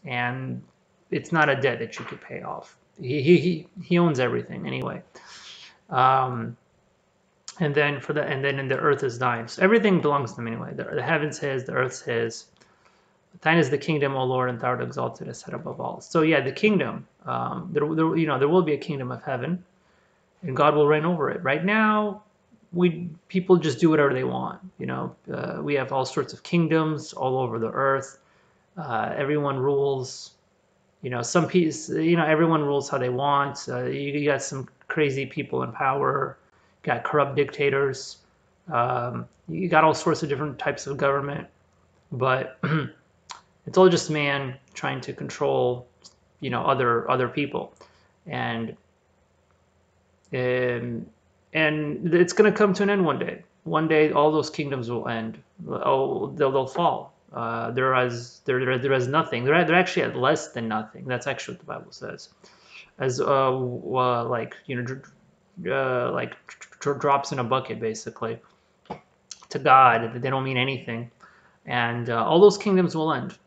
and it's not a debt that you could pay off. He owns everything anyway. Um, and then in the earth is thine. So everything belongs to him anyway. The heaven's his, the earth's his. Thine is the kingdom, O Lord, and thou art exalted as head above all. So yeah, the kingdom. There will be a kingdom of heaven, and God will reign over it. Right now, people just do whatever they want. We have all sorts of kingdoms all over the earth. Everyone rules. Some piece. Everyone rules how they want. You got some crazy people in power. You got corrupt dictators. You got all sorts of different types of government, but it's all just man trying to control, other people, and and and it's going to come to an end one day. One day, all those kingdoms will end. Oh, they'll fall. There is nothing. They're actually at less than nothing. That's actually what the Bible says. As like like drops in a bucket, basically. To God, they don't mean anything, and all those kingdoms will end.